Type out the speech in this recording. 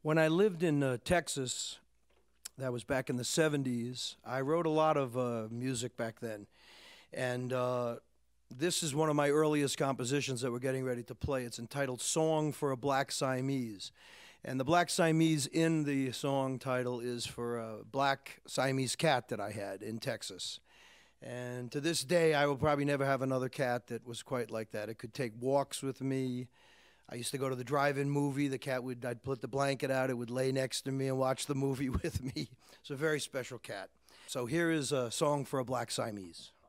When I lived in Texas, that was back in the 70s, I wrote a lot of music back then. And this is one of my earliest compositions that we're getting ready to play. It's entitled Song for a Black Siamese. And the Black Siamese in the song title is for a black Siamese cat that I had in Texas. And to this day, I will probably never have another cat that was quite like that. It could take walks with me. I used to go to the drive-in movie. I'd put the blanket out. It would lay next to me and watch the movie with me. It's a very special cat. So here is a song for a black Siamese.